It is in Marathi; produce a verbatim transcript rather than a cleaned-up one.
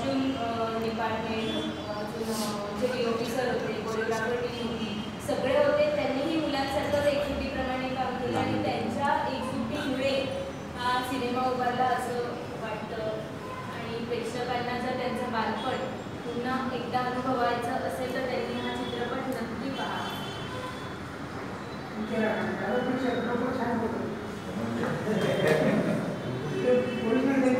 कॉस्ट्यूम डिपार्टमेंट, अजून जे डी ओ पी सर होते, कोरिओग्राफर टीम होती, सगळे होते. त्यांनीही मुलांसारखंच एकजुटीप्रमाणे काम केलं आणि त्यांच्या एकजुटीमुळे हा सिनेमा उभारला असं वाटतं. आणि प्रेक्षकांना जर त्यांचं बालपण पुन्हा एकदा अनुभवायचं असेल तर त्यांनी हा चित्रपट नक्की पहा. ओरिजिनल